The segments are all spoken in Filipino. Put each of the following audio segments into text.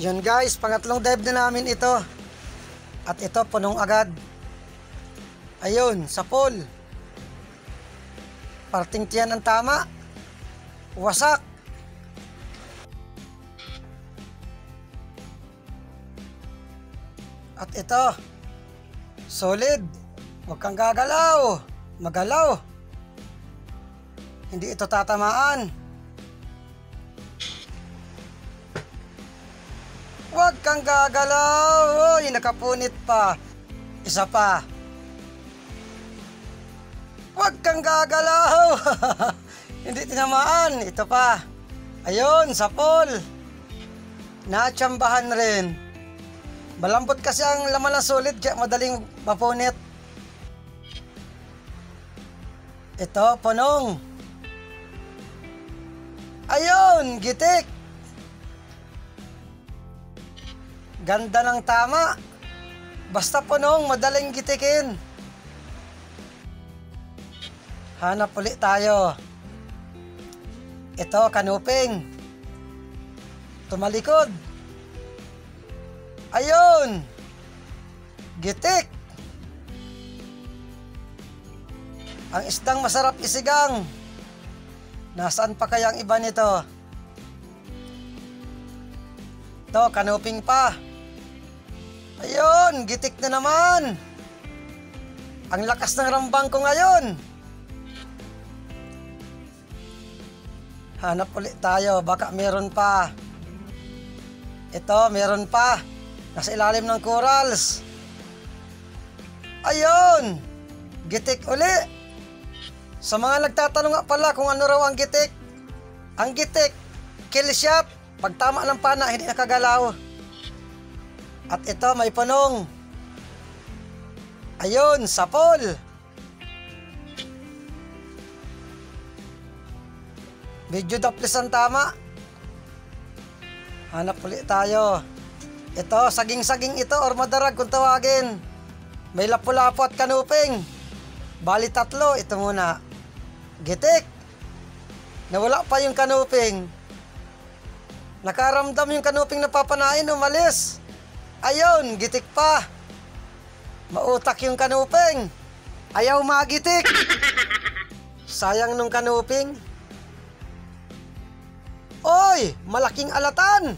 Yun guys, pangatlong dive na namin ito. At ito, punong agad. Ayun, sa pool. Parting tiyan ang tama. Wasak. At ito, solid. Huwag kang gagalaw. Magalaw. Hindi ito tatamaan. Huwag kang gagalaw. Uy, nakapunit pa. Isa pa. Huwag kang gagalaw. Hindi tinamaan. Ito pa. Ayun, sa pool. Natsambahan rin. Malambot kasi ang laman ng solid kaya madaling mapunit. Ito, punong. Ayun, gitik. Ganda ng tama. Basta punong, madaling gitikin. Hanap ulit tayo. Ito, kanuping. Tumalikod. Ayun. Gitik. Ang isdang masarap isigang. Nasaan pa kaya ang iba nito? Ito, kanuping pa. Ayun, gitik na naman. Ang lakas ng rambang ko ngayon. Hanap ulit tayo, baka meron pa. Ito, meron pa. Nasa ilalim ng corals. Ayun, gitik uli. Sa mga nagtatanong nga pala kung ano raw ang gitik. Ang gitik, kill shot. Pag tama ng pana, hindi nakagalaw. At ito, may punong. Ayun, sa pool. Medyo daplis ang tama. Hanap ulit tayo. Ito, saging-saging ito or madarag kung tawagin. May lapu-lapu at kanuping. Bali tatlo, ito muna. Gitik. Nawala pa yung kanuping. Nakaramdam yung kanuping na papanain, umalis. Ayun, gitik pa. Mautak yung kanuping. Ayaw magitik. Sayang nung kanuping. Oy, malaking alatan.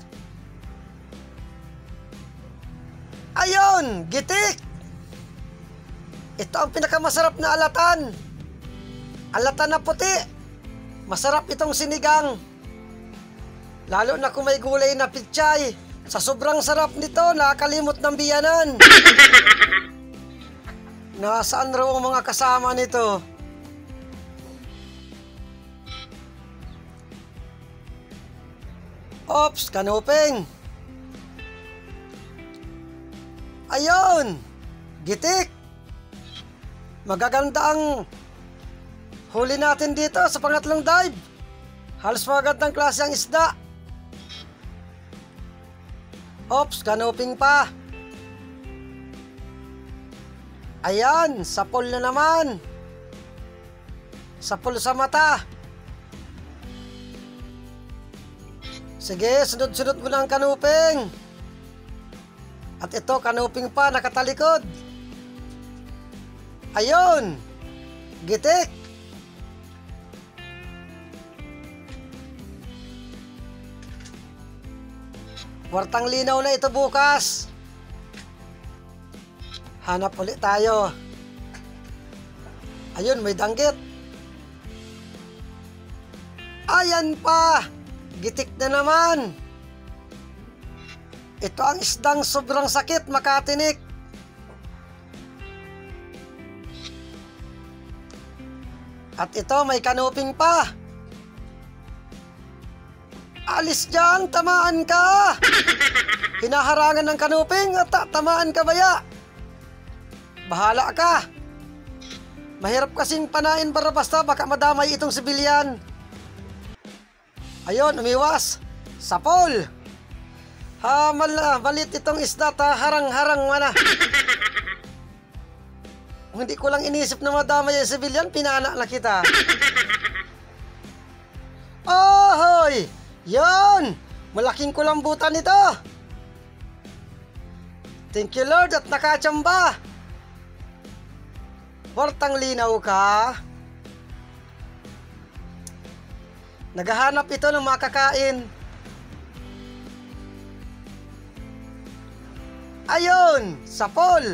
Ayun, gitik. Ito ang pinakamasarap na alatan. Alatan na puti. Masarap itong sinigang. Lalo na kung may gulay na pichay. Sa sobrang sarap nito, nakakalimot ng biyanan. Nasaan raw ang mga kasama nito? Ops, kanuping. Ayun, gitik. Magaganda ang huli natin dito sa pangatlong dive. Halos magandang klase ang isda. Ops, kanuping pa. Ayan, sa pool na naman. Sa pool sa mata. Sige, sunod-sunod mo na ang kanuping. At ito, kanuping pa, nakatalikod. Ayun, gitik. Wartang linaw na ito bukas. Hanap ulit tayo. Ayun, may danggit. Ayan pa. Gitik na naman. Ito ang isdang sobrang sakit makatinik. At ito, may kanuping pa. Alis dyan, tamaan ka. Hinaharangan ng kanuping at tamaan ka baya. Bahala ka. Mahirap kasing panain para basta baka madamay itong sibilyan. Ayun, umiwas. Sa pool. Malit itong isda, harang-harang mana. Kung hindi ko lang inisip na madamay yung sibilyan, pinana na kita. Ahoy! Yon! Malaking kulambutan ito. Thank you Lord at nakachamba. Kwartang linaw ka. Naghahanap ito ng makakain. Ayun, sapol.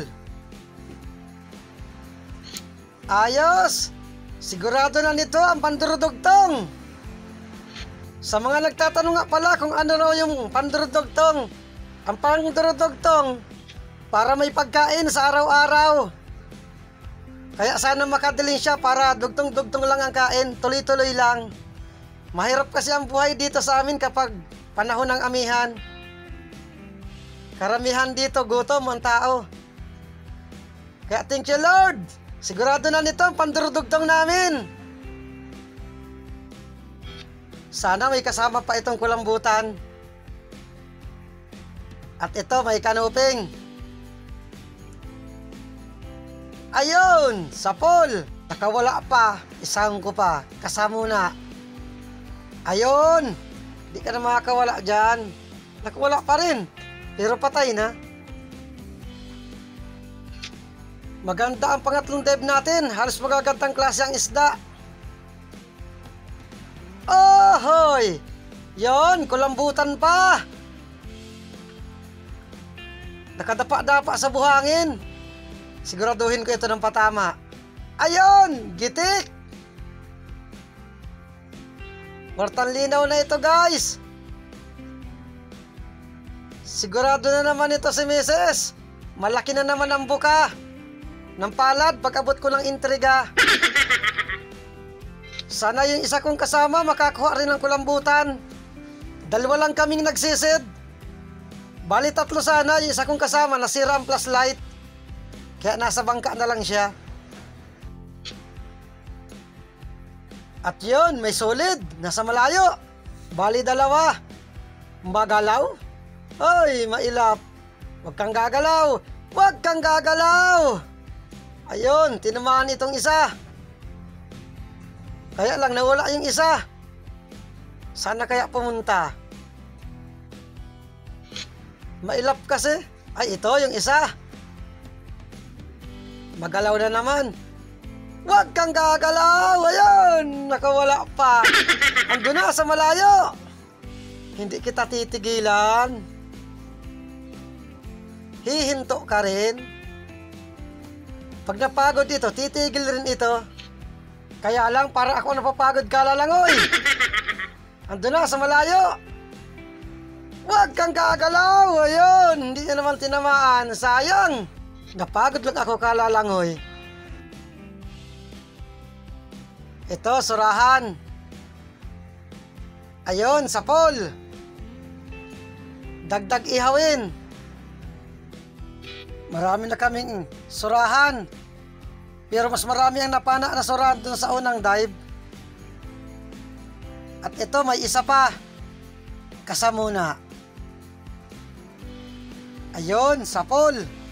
Ayos. Sigurado na nito ang pandurudugtong. Sa mga nagtatanong nga pala kung ano raw yung pandurudugtong. Ang pandurudugtong para may pagkain sa araw-araw. Kaya sana makadalhin siya para dugtong-dugtong lang ang kain, tuloy-tuloy lang. Mahirap kasi ang buhay dito sa amin kapag panahon ng amihan. Karamihan dito gutom ang tao. Kaya thank you Lord. Sigurado na nito ang pandurudugtong namin. Sana may kasama pa itong kulambutan. At ito may kanuping. Ayun, sapol. Nakawala pa. Isang ko pa. Kasama na. Ayun. Di ka na makakawala dyan. Nakawala pa rin. Pero patay na. Maganda ang pangatlong dive natin. Halos magagandang klase ang isda. Ohoy! Yon, kulambutan pa. Nakadapa-dapa sa buhangin. Siguraduhin ko ito ng patama. Ayun! Gitik! Kwartang linaw na ito guys. Sigurado na naman ito si Mrs. Malaki na naman ang buka ng palad pag-abot ko ng intriga. Sana yung isa kong kasama makakuha rin ng kulambutan. Dalawa lang kaming nagsisid. Bali tatlo sana, yung isa kong kasama nasira ang flashlight. Kaya nasa bangka na lang siya. At yun, may solid, nasa malayo. Bali dalawa. Magalaw? Ay, mailap. Huwag kang gagalaw. Huwag kang gagalaw. Ayun, tinamaan itong isa. Kaya lang nawala yung isa. Sana kaya pumunta. Mailap kasi. Ay, ito yung isa. Magalaw na naman. Huwag kang gagalaw. Ayun, nakawala pa. Ando na sa malayo. Hindi kita titigilan. Hihinto ka rin. Pag napagod ito, titigil rin ito. Kaya lang, para ako napapagod kalalangoy. Ando na sa malayo. Huwag kang gagalaw. Ayun, hindi niya naman tinamaan. Sayang. Napagod lang ako kalalangoy. Ito, surahan. Ayun, sapol. Dagdag ihawin. Marami na kaming surahan. Pero mas marami ang napana na surahan dun sa unang dive. At ito, may isa pa. Kasamuna. Ayun, sapol.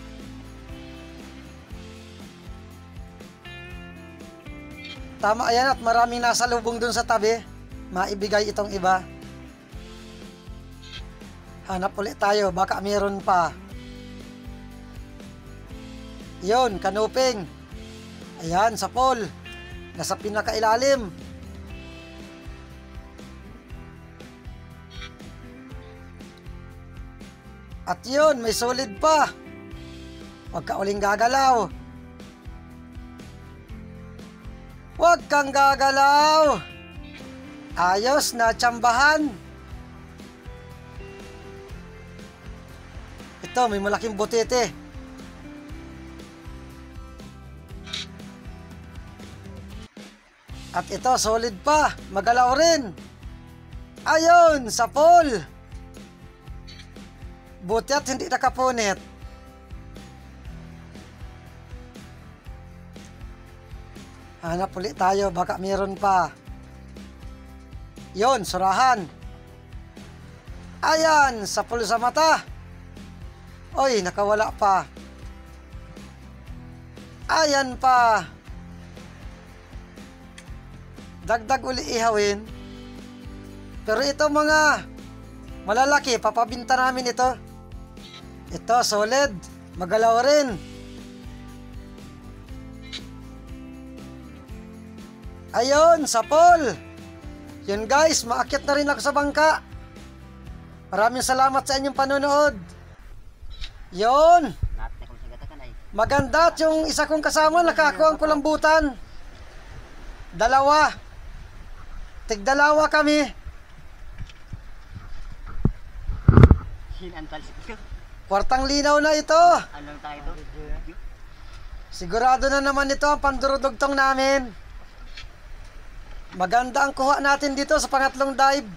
Tama yan at maraming nasa lubong dun sa tabi. Maibigay itong iba. Hanap ulit tayo, baka meron pa. Yun, kanuping. Ayan, sapol. Nasa pinakailalim. At yun, may solid pa. Huwag ka uling gagalaw. Huwag kang gagalaw. Ayos na tsambahan. Ito, may malaking butete. At ito, solid pa. Magalaw rin. Ayun, sapol. Buti at hindi nakapunit. Hanap ulit tayo, baka meron pa. Yon, surahan. Ayan, sapol sa mata. Oy, nakawala pa. Ayan pa. Dagdag uli ihawin. Pero ito mga malalaki, papabinta namin ito. Ito, solid. Magalaw rin. Ayun, sa pool. Yun guys, maakyat na rin ako sa bangka. Maraming salamat sa inyong panonood. Yun. Maganda at yung isa kong kasama nakakuha ang kulambutan. Dalawa. Tig-dalawa kami. Kwartang linaw na ito. Anong tayo ito? Sigurado na naman ito ang pandurudugtong namin. Maganda ang kuha natin dito sa pangatlong dive.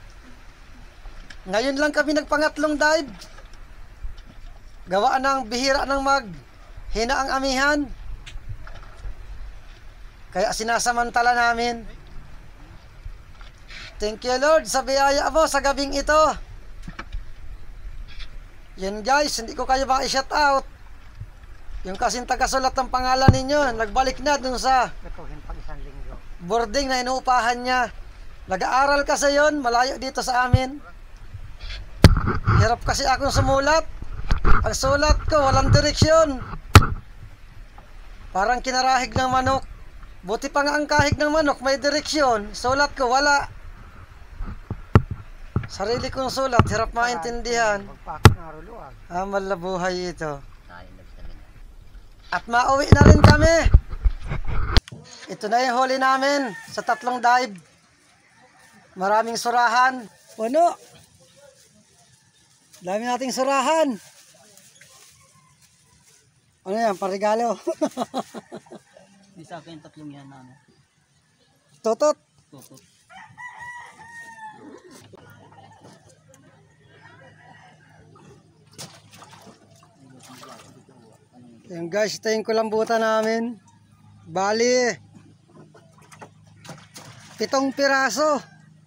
Ngayon lang kami nagpangatlong dive. Gawaan ng bihira ng hina ang amihan. Kaya sinasamantala namin. Thank you Lord sa biyaya mo sa gabing ito. Yan guys, hindi ko kayo maka-shout out. Yung kasing tagasulat ng pangalan ninyo, nagbalik na dun sa boarding na inuupahan niya. Nag-aaral kasi yon, malayo dito sa amin. Hirap kasi akong sumulat. Ang sulat ko, walang direksyon. Parang kinarahig ng manok. Buti pa nga ang kahig ng manok, may direksyon. Sulat ko, wala. Sarili kong sulat, hirap maintindihan. Malabuhay ito. At mauwi na rin kami. Ito na yung huli namin sa tatlong dive. Maraming surahan. Puno. Dami nating surahan. Ano yan, parigalo? May sa akin tatlong yan na ano. Tutot. Tutot. Yan guys, ito yung kulambutan namin. Bali 7 piraso.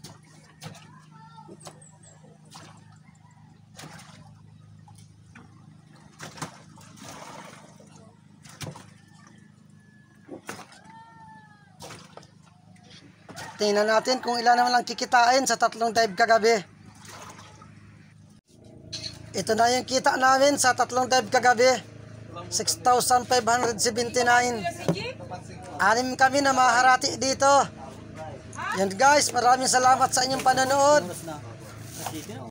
Tingnan natin kung ilan naman lang kikitain sa tatlong dive kagabi. Ito na yung kita namin sa tatlong dive kagabi. 6,579. 6 kami na maharati dito. Yan guys, maraming salamat sa inyong panonood.